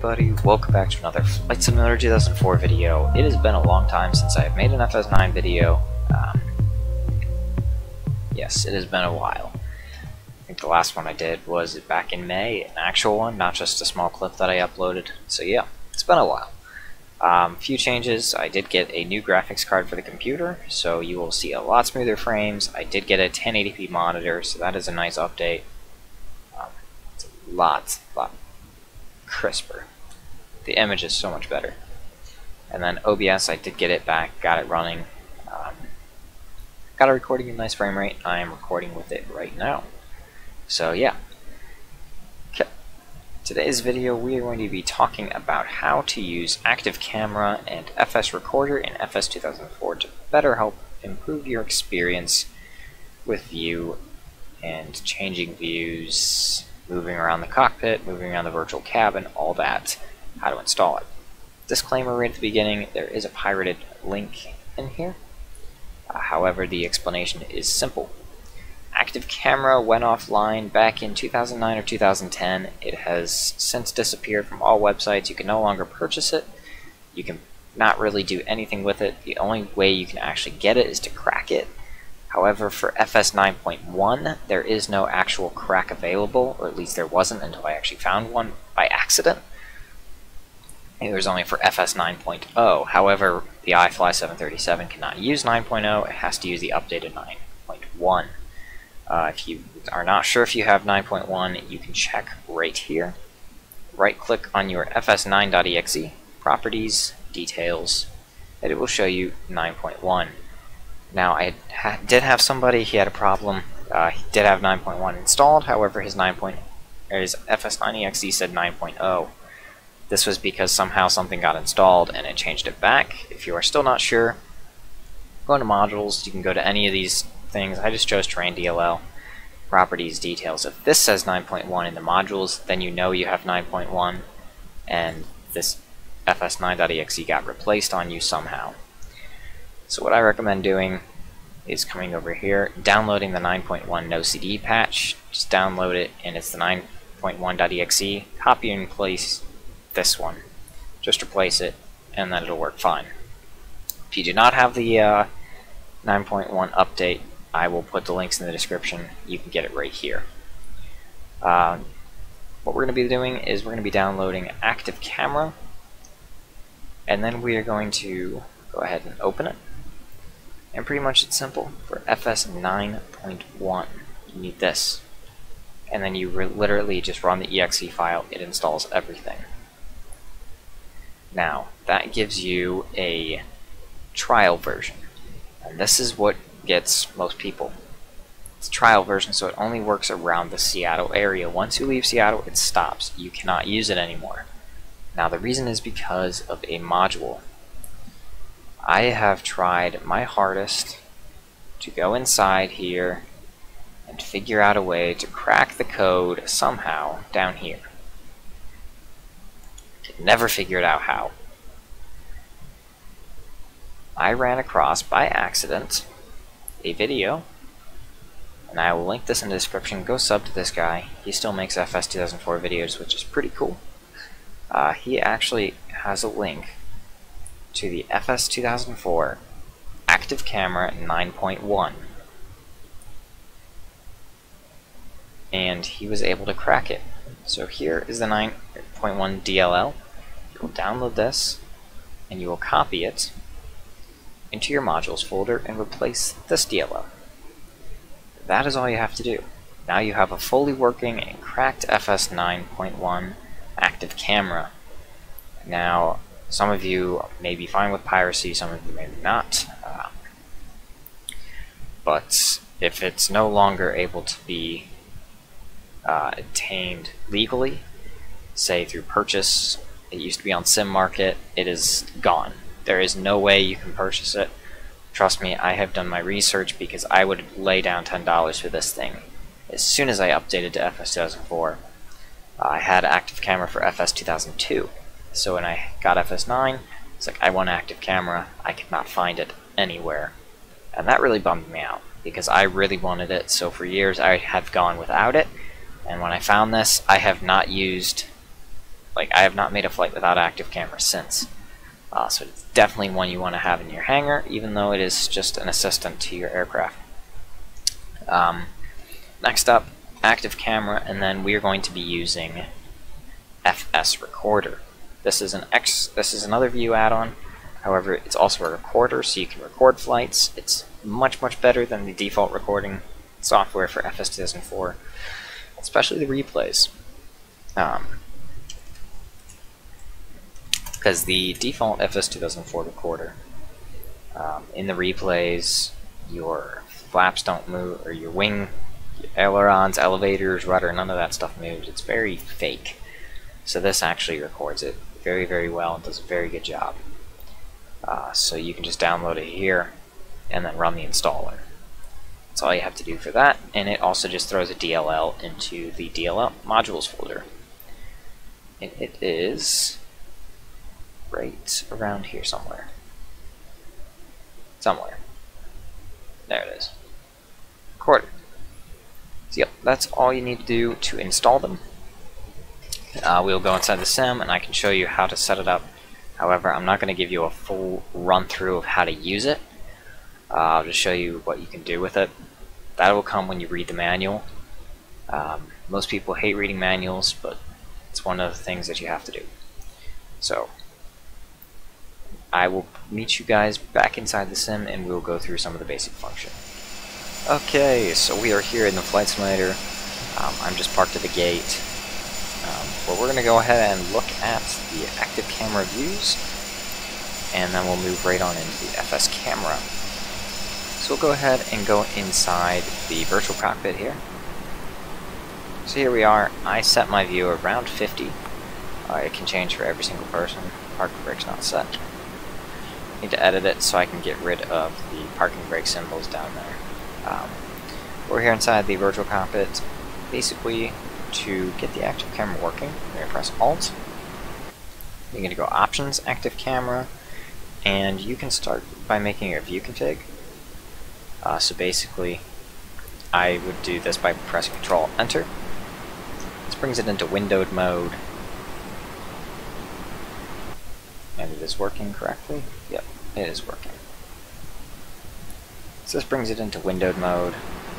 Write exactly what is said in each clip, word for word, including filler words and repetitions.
everybody, welcome back to another Flight Simulator two thousand four video. It has been a long time since I've made an F S nine video. Um, yes, it has been a while. I think the last one I did was back in May, an actual one, not just a small clip that I uploaded. So yeah, it's been a while. Um, few changes. I did get a new graphics card for the computer, so you will see a lot smoother frames. I did get a ten eighty p monitor, so that is a nice update. Um, it's a lot, lot crisper. The image is so much better. And then O B S, I did get it back, got it running. Um, got it recording at a nice frame rate. I am recording with it right now. So yeah. Okay. Today's video we are going to be talking about how to use active camera and FSRecorder in F S two thousand four to better help improve your experience with view and changing views, moving around the cockpit, moving around the virtual cabin, all that, how to install it. Disclaimer right at the beginning, there is a pirated link in here. Uh, however, the explanation is simple. Active camera went offline back in two thousand nine or two thousand ten. It has since disappeared from all websites. You can no longer purchase it. You can not really do anything with it. The only way you can actually get it is to crack it. However, for F S nine point one, there is no actual crack available, or at least there wasn't until I actually found one by accident. It was only for F S nine point oh. However, the i Fly seven thirty-seven cannot use nine point oh. It has to use the updated nine point one. Uh, if you are not sure if you have nine point one, you can check right here. Right-click on your F S nine dot E X E, Properties, Details, and it will show you nine point one. Now, I ha did have somebody, he had a problem. Uh, he did have nine point one installed, however his nine. Or his F S nine E X E said nine point oh. This was because somehow something got installed and it changed it back. If you are still not sure, go into Modules. You can go to any of these things. I just chose Terrain D L L, Properties, Details. If this says nine point one in the modules, then you know you have nine point one, and this F S nine dot E X E got replaced on you somehow. So what I recommend doing is coming over here, downloading the nine point one no C D patch. Just download it, and it's the nine point one dot E X E. Copy and place this one. Just replace it, and then it'll work fine. If you do not have the uh, nine point one update, I will put the links in the description. You can get it right here. Uh, what we're going to be doing is we're going to be downloading Active Camera, and then we are going to go ahead and open it. And pretty much it's simple. For F S nine point one, you need this. And then you literally just run the E X E file, it installs everything. Now, that gives you a trial version. And this is what gets most people. It's a trial version, so it only works around the Seattle area. Once you leave Seattle, it stops. You cannot use it anymore. Now, the reason is because of a module. I have tried my hardest to go inside here and figure out a way to crack the code somehow down here. Could never figure it out how. I ran across by accident a video, and I will link this in the description. Go sub to this guy. He still makes F S two thousand four videos, which is pretty cool. Uh, he actually has a link to the F S two thousand four Active Camera nine point one, and he was able to crack it. So here is the nine point one D L L. You will download this, and you will copy it into your modules folder and replace this D L L. That is all you have to do. Now you have a fully working and cracked F S nine point one Active Camera. Now, some of you may be fine with piracy, some of you may not. Uh, but if it's no longer able to be uh, obtained legally, say through purchase, it used to be on Sim Market, it is gone. There is no way you can purchase it. Trust me, I have done my research because I would lay down ten dollars for this thing. As soon as I updated to F S two thousand four, uh, I had Active Camera for F S two thousand two. So when I got F S nine, it's like I want Active Camera. I could not find it anywhere. And that really bummed me out because I really wanted it. So for years I have gone without it. And when I found this, I have not used like I have not made a flight without active camera since. Uh, so it's definitely one you want to have in your hangar, even though it is just an assistant to your aircraft. Um, next up, active camera, and then we are going to be using FSRecorder. This is an X. This is another view add-on. However, it's also a recorder, so you can record flights. It's much much better than the default recording software for F S two thousand four, especially the replays. Um, because the default F S two thousand four recorder, um, in the replays, your flaps don't move, or your wing, your ailerons, elevators, rudder, none of that stuff moves. It's very fake. So this actually records it very, very well and does a very good job. Uh, so you can just download it here and then run the installer. That's all you have to do for that, and it also just throws a D L L into the D L L modules folder. And it is right around here somewhere. Somewhere. There it is. Recorder. So yep, that's all you need to do to install them. Uh, we'll go inside the sim and I can show you how to set it up. However, I'm not going to give you a full run through of how to use it. Uh, I'll just show you what you can do with it. That will come when you read the manual. Um, most people hate reading manuals, but it's one of the things that you have to do. So, I will meet you guys back inside the sim and we'll go through some of the basic function. Okay, so we are here in the flight simulator. Um, I'm just parked at the gate. Um, but we're going to go ahead and look at the active camera views, and then we'll move right on into the F S camera. So we'll go ahead and go inside the virtual cockpit here. So here we are. I set my view around fifty. Uh, it can change for every single person. Parking brake's not set. Need to edit it so I can get rid of the parking brake symbols down there. Um, we're here inside the virtual cockpit. Basically, to get the active camera working, you're going to press Alt. You're going to go Options, Active Camera, and you can start by making your view config. Uh, so basically, I would do this by pressing Control Enter. This brings it into windowed mode. And it is working correctly? Yep, it is working. So this brings it into windowed mode.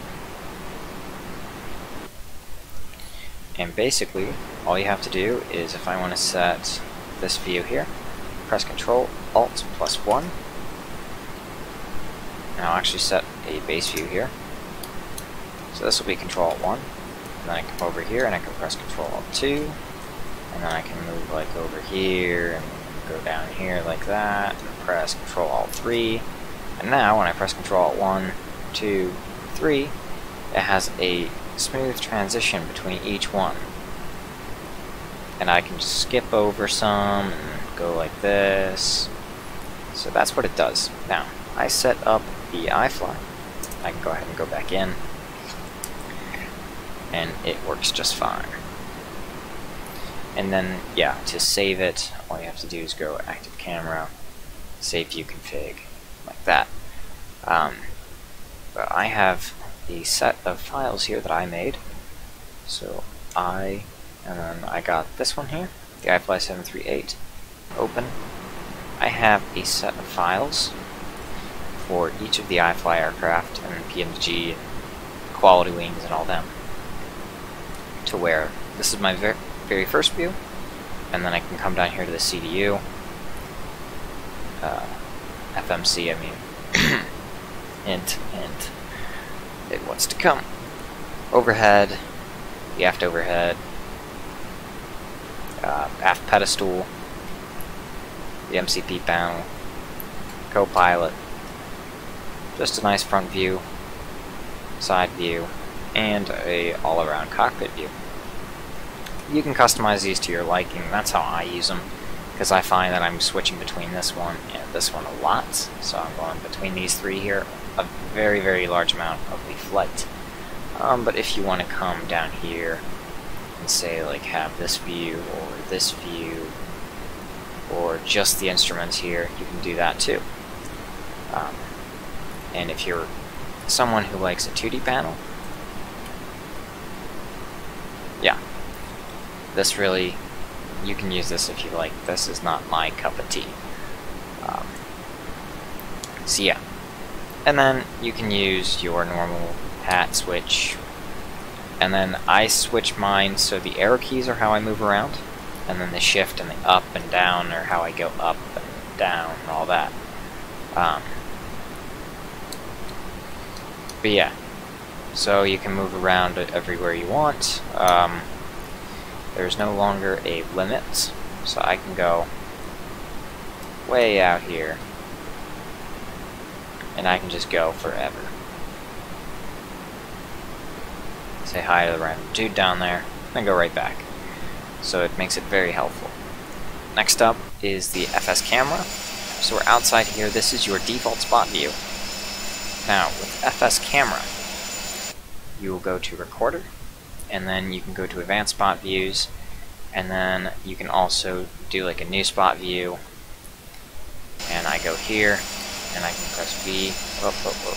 And basically, all you have to do is, if I want to set this view here, press Control Alt plus one. And I'll actually set a base view here. So this will be Control Alt one. And then I come over here and I can press Control Alt two. And then I can move like over here and go down here like that. And press Control Alt three. And now when I press Control Alt one, two, three, it has a smooth transition between each one, and I can just skip over some and go like this. So that's what it does. Now I set up the iFly. I can go ahead and go back in, and it works just fine. And then yeah, to save it, all you have to do is go Active Camera, Save View Config, like that. Um, but I have a set of files here that I made. So I, and then I got this one here, the iFly seven three eight, open. I have a set of files for each of the iFly aircraft and P M G, quality wings, and all them. To where this is my ver very first view, and then I can come down here to the C D U, uh, F M C, I mean, int, int. What's to come. Overhead, the aft overhead, uh, aft pedestal, the M C P panel, co-pilot, just a nice front view, side view, and a all-around cockpit view. You can customize these to your liking. That's how I use them, because I find that I'm switching between this one and this one a lot, so I'm going between these three here a very, very large amount of the flight. Um, but if you want to come down here and say, like, have this view or this view or just the instruments here, you can do that too. Um, and if you're someone who likes a two D panel, yeah, this really you can use this if you like. This is not my cup of tea. Um, so yeah. And then you can use your normal hat switch. And then I switch mine so the arrow keys are how I move around. And then the shift and the up and down are how I go up and down and all that. Um, but yeah. So you can move around everywhere you want. Um, there's no longer a limit. So I can go way out here. And I can just go forever. Say hi to the random dude down there, then go right back. So it makes it very helpful. Next up is the F S camera. So we're outside here. This is your default spot view. Now with F S camera, you will go to Recorder, and then you can go to Advanced Spot Views, and then you can also do like a new spot view. And I go here, and I can press V. Whoop, whoop, whoop.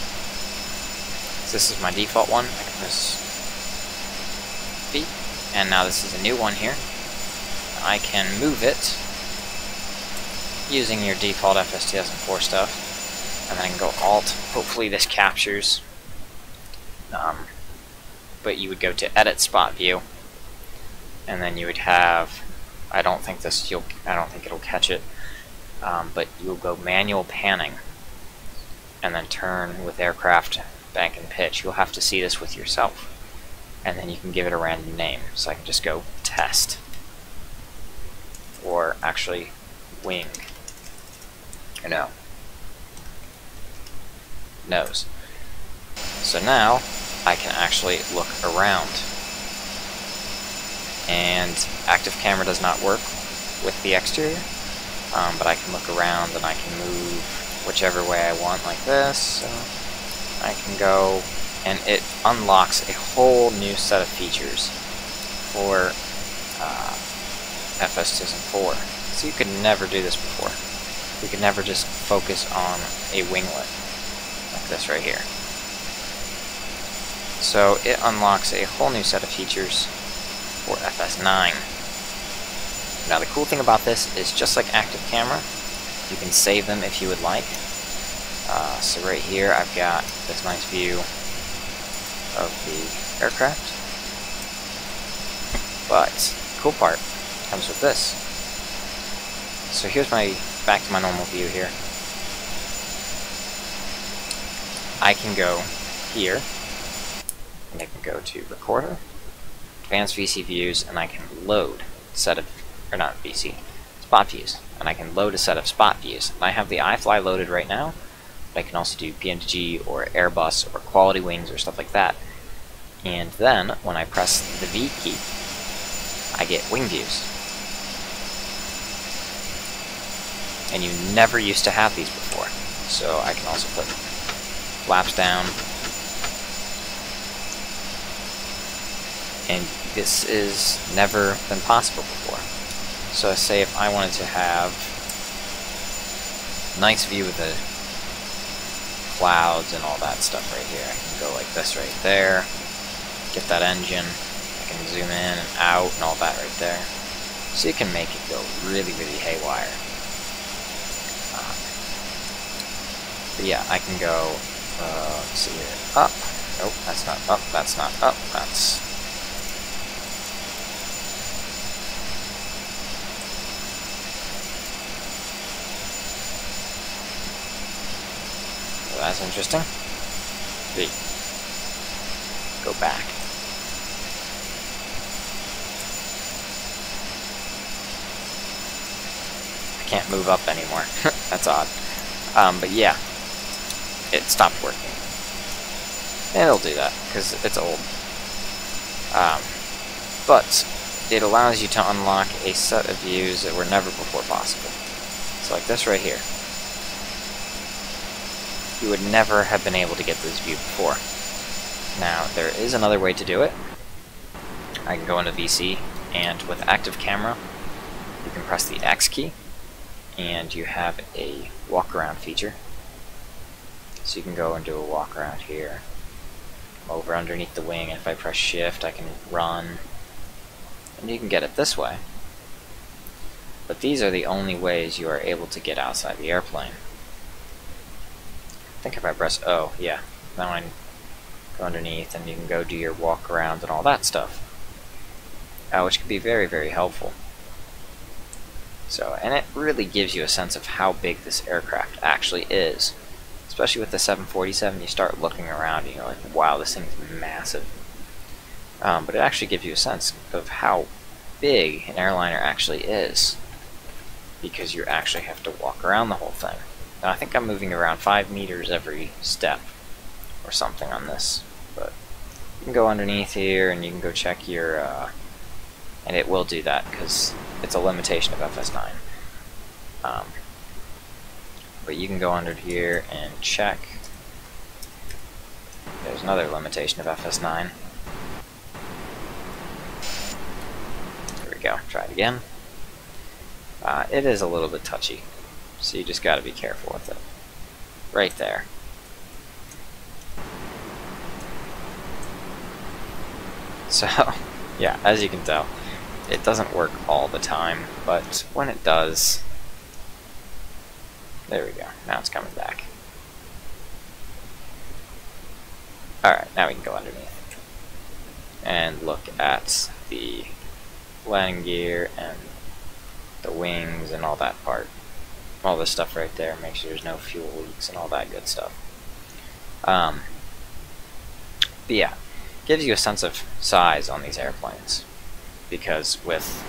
So this is my default one. I can press V, and now this is a new one here. I can move it using your default F S two thousand four stuff, and then I can go Alt. Hopefully this captures. Um, but you would go to Edit Spot View, and then you would have. I don't think this. You'll. I don't think it'll catch it. Um, but you'll go Manual Panning, and then turn with Aircraft, Bank, and Pitch. You'll have to see this with yourself, and then you can give it a random name. So I can just go Test, or actually Wing. Or no. Nose. So now I can actually look around. And active camera does not work with the exterior, um, but I can look around and I can move whichever way I want, like this. So I can go, and it unlocks a whole new set of features for uh, F S two thousand four. So you could never do this before. You could never just focus on a winglet like this right here. So it unlocks a whole new set of features for F S nine. Now the cool thing about this is, just like active camera, you can save them if you would like. Uh, so right here I've got this nice view of the aircraft. But the cool part comes with this. So here's my, back to my normal view here. I can go here, and I can go to Recorder, Advanced V C Views, and I can load a set of, or not V C, spot views, and I can load a set of spot views. And I have the iFly loaded right now, but I can also do P N G or Airbus or Quality Wings or stuff like that. And then when I press the V key, I get wing views. And you never used to have these before. So I can also put flaps down. And this is never been possible before. So say if I wanted to have a nice view of the clouds and all that stuff right here, I can go like this right there, get that engine, I can zoom in and out and all that right there. So you can make it go really, really haywire. Um, but yeah, I can go, uh, let's see here, up, nope, that's not up, that's not up, that's... That's interesting. V. Go back. I can't move up anymore. That's odd. Um, but yeah, it stopped working. And it'll do that, because it's old. Um, but it allows you to unlock a set of views that were never before possible. So like this right here. You would never have been able to get this view before. Now, there is another way to do it. I can go into V C, and with active camera, you can press the X key, and you have a walk around feature. So you can go and do a walk around here, over underneath the wing, and if I press shift, I can run, and you can get it this way. But these are the only ways you are able to get outside the airplane. I think if I press O, yeah, now I go underneath and you can go do your walk around and all that stuff, uh, which can be very, very helpful. So, and it really gives you a sense of how big this aircraft actually is. Especially with the seven forty-seven, you start looking around and you're like, wow, this thing's massive. Um, but it actually gives you a sense of how big an airliner actually is, because you actually have to walk around the whole thing. Now, I think I'm moving around five meters every step or something on this, but you can go underneath here and you can go check your, uh, and it will do that because it's a limitation of F S nine. Um, but you can go under here and check. There's another limitation of F S nine. There we go, try it again. Uh, it is a little bit touchy, so you just got to be careful with it. Right there. So, yeah, as you can tell, it doesn't work all the time, but when it does, there we go, now it's coming back. Alright, now we can go underneath and look at the landing gear and the wings and all that part. All this stuff right there, make sure there's no fuel leaks and all that good stuff. Um, but yeah, gives you a sense of size on these airplanes, because with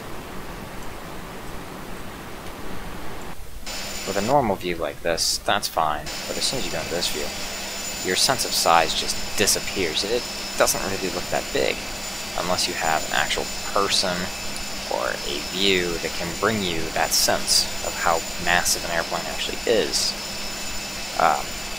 with a normal view like this, that's fine, but as soon as you go into this view, your sense of size just disappears. It doesn't really look that big unless you have an actual person or a view that can bring you that sense of how massive an airplane actually is. Um,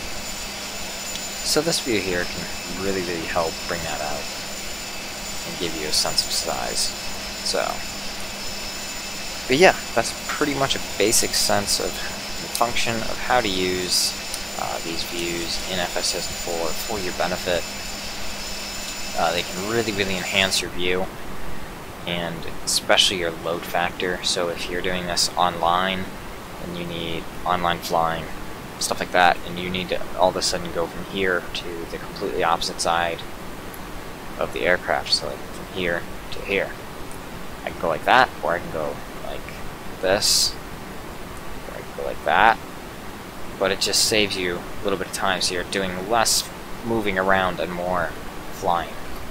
so this view here can really, really help bring that out and give you a sense of size. So, but yeah, that's pretty much a basic sense of the function of how to use uh, these views in F S four for your benefit. Uh, they can really, really enhance your view, and especially your load factor. So if you're doing this online and you need online flying, stuff like that, and you need to all of a sudden go from here to the completely opposite side of the aircraft, so like from here to here, I can go like that, or I can go like this, or I can go like that, but it just saves you a little bit of time, so you're doing less moving around and more flying.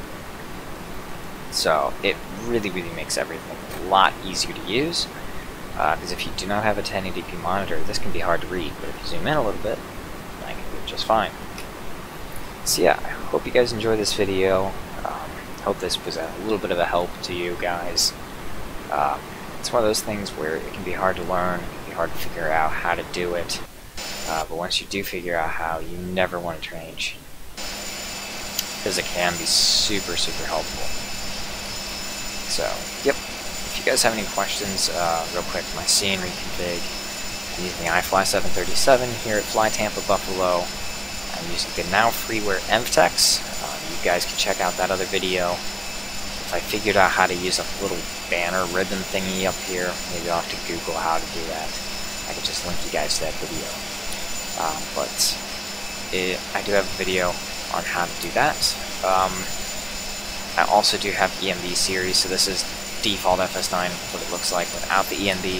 So it really, really makes everything a lot easier to use, because uh, if you do not have a ten eighty p monitor, this can be hard to read, but if you zoom in a little bit, I can do it just fine. So yeah, I hope you guys enjoyed this video. Um, hope this was a little bit of a help to you guys. Um, it's one of those things where it can be hard to learn, it can be hard to figure out how to do it, uh, but once you do figure out how, you never want to change, because it can be super, super helpful. So, yep. If you guys have any questions, uh, real quick, my scenery config, I'm using the iFly seven thirty-seven here at Fly Tampa Buffalo. I'm using the now freeware Envtex. Uh, you guys can check out that other video. If I figured out how to use a little banner ribbon thingy up here, maybe I'll have to Google how to do that. I could just link you guys to that video. Um, but it, I do have a video on how to do that. Um, I also do have E M B series, so this is default F S nine, what it looks like without the E M B.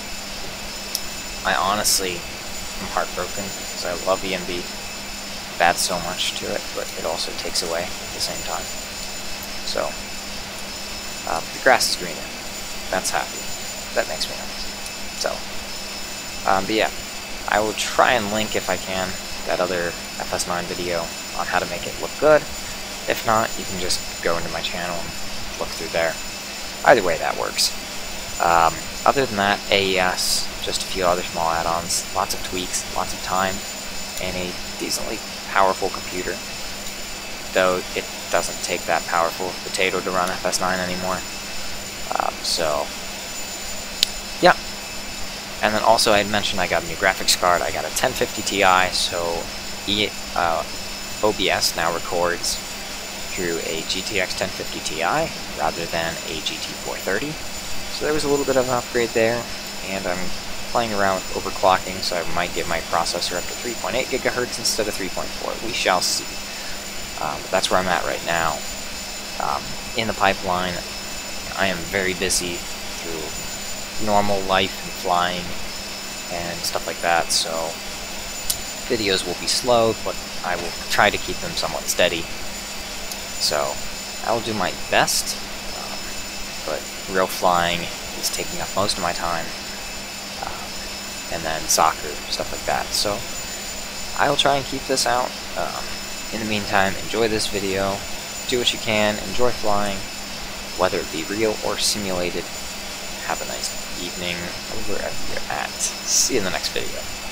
I honestly am heartbroken, because I love E M B. It adds so much to it, but it also takes away at the same time. So, um, the grass is greener. That's happy. That makes me happy. So, um, but yeah, I will try and link, if I can, that other F S nine video on how to make it look good. If not, you can just go into my channel and look through there. Either way, that works. Um, other than that, A E S, just a few other small add-ons, lots of tweaks, lots of time, and a decently powerful computer. Though it doesn't take that powerful potato to run F S nine anymore. Um, so, yeah. And then also I had mentioned I got a new graphics card. I got a ten fifty Ti, so e, uh, O B S now records through a G T X ten fifty Ti rather than a G T four thirty. So there was a little bit of an upgrade there. and I'm playing around with overclocking, so I might get my processor up to three point eight gigahertz instead of three point four. We shall see. Um, but that's where I'm at right now. Um, in the pipeline, I am very busy through normal life and flying and stuff like that, so videos will be slow, but I will try to keep them somewhat steady. So I will do my best, um, but real flying is taking up most of my time, um, and then soccer, stuff like that. So I will try and keep this out. Um, in the meantime, enjoy this video, do what you can, enjoy flying, whether it be real or simulated. Have a nice evening, wherever you're at. See you in the next video.